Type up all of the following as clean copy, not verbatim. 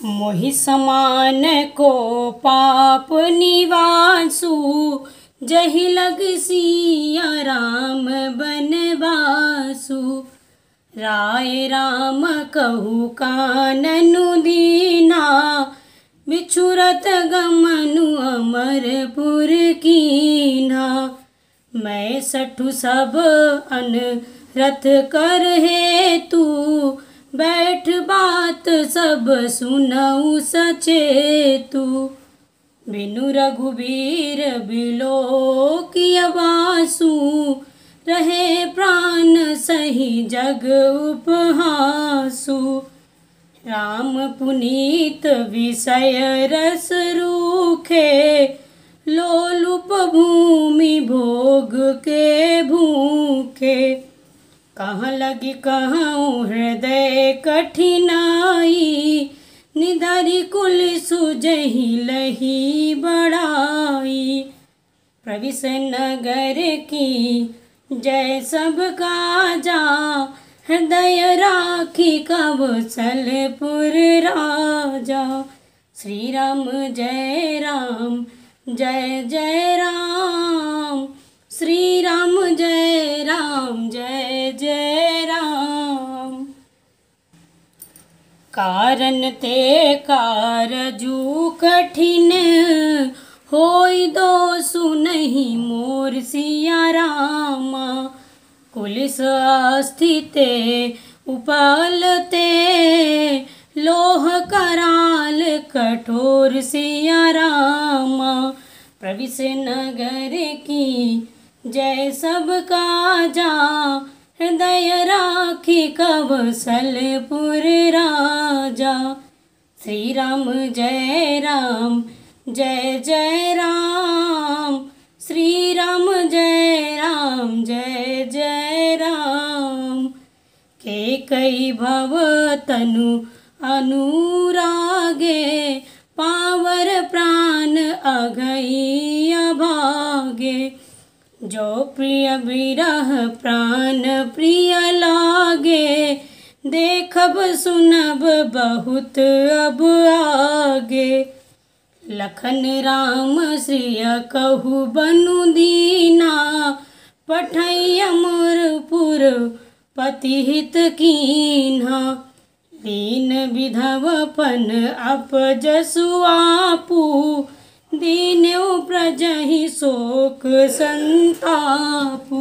मोहि समान को पाप निवासु, जहि लग सिया राम बनवासु। राय राम कहु काननु दीना, बिछुरत गमनु अमरपुर कीन्हा। मैं सठु सब अनरथ कर हेतु, बैठ बात सब सुनऊ सचेतु। बिनु रघुबीर बिलोकिय बासु, रहे प्राण सही जग उपहासु। राम पुनीत विषय रस रूखे, लोलुप भूमि भोग के भूखे। कहाँ लगी कहूँ हृदय कठिनाई, निधरि कुल सुजहि लही बड़ाई। प्रविश नगर की जय सब काजा, हृदय राखी कवसलपुर राजा। श्री राम जय राम जय जय राम, श्री राम जय राम जय जय राम। कारण ते कारजू कठिन, होई दोषु नहीं मोर सिया रामा। कुलिस अस्थिते उपलते, लोह कराल कठोर सिया रामा। प्रविश नगर की जय सब काजा, हृदय राखी कवसलपुर राजा। श्री राम जय राम जय जय राम, श्री राम जय राम जय जय राम। के कई भव तनु अनुरागे, पावर प्राण अघई अभागे। जो प्रिय विरह प्राण प्रिय लागे, देखब सुनब बहुत अब आगे। लखन राम श्रिय कहु बनु दीना, पठई अमरपुर पति हित कीन्हा। दीन विधवपन अपजसु आपू, दीन्यु प्रजहि शोक संतापू।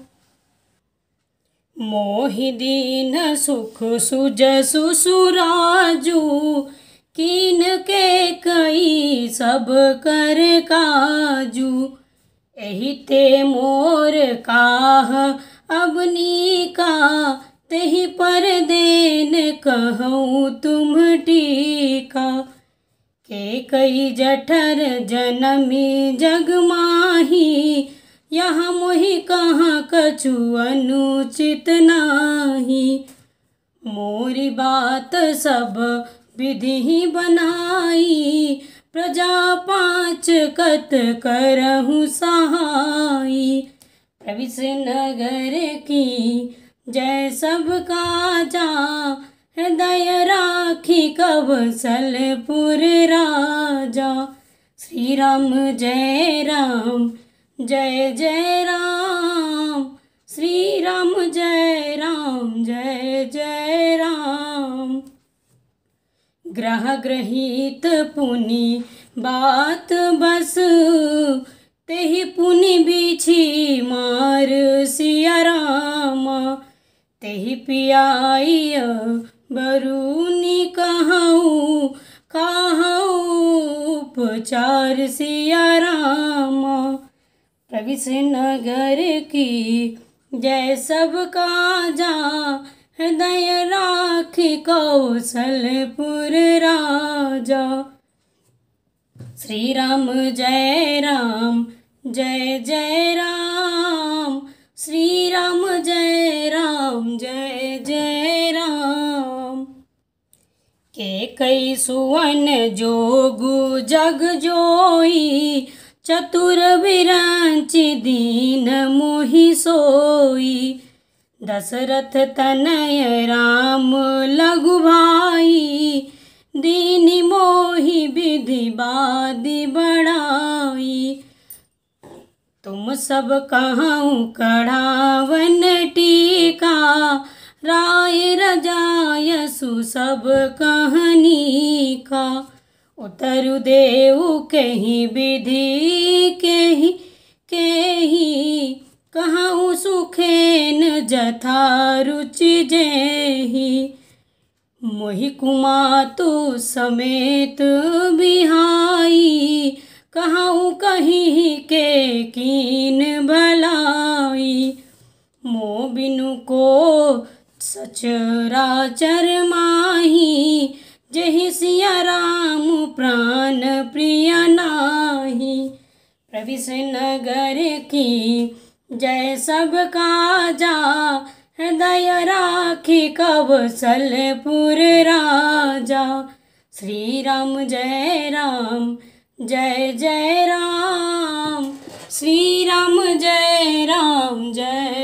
मोहि दीन सुख सुजसु सुराजू, कीन के कई सब कर काजू। एहि ते मोर काह अबनीका, तेहि पर देन कहूँ तुम टीका। के कई जठर जनमी जग माही, यहाँ मोहि कहाँ कछु अनुचित नाही। मोरी बात सब विधि बनाई, प्रजा पाँच कत करहु सहाई। प्रविश नगर की जय सब काजा, हृदय राखी कवसलपुर राजा। श्री राम जय राम जय जय राम, श्री राम जय राम जय जय राम। ग्रह ग्रहित पुनि बात बस, तेहि पुनि बिछि मार सिया रामा। तेहि पियाई बरुनी कहूँ, कहूँ उपचार सिया रामा। प्रविश नगर की जय सब काजा, हृदय राखी कौशलपुर राजा। श्री राम जय राम जय जय राम, श्री राम जय राम जय जय राम। के कई सुवन जोगु जग जोई, चतुर विरंचि दीन मोहि सोई। दशरथ तनय राम लघु भाई, दीनि सब कहूँ कढ़ावन टीका, राय रजायसु सब कहनी का। उतरु देव कही विधि केही केही, कहूँ सुखेन जथा रुचि जेहि। मोहि कुमातु समेत बिहाई, कहूँ कहीं के कीन भलाई। मो बिनु को सचराचर माही, जहि सिया राम प्राण प्रिय नाही। प्रविश नगर की जय सब काजा, हृदय राखी कवसलपुर राजा। श्री राम जय राम जय जय राम, श्री राम जय राम जय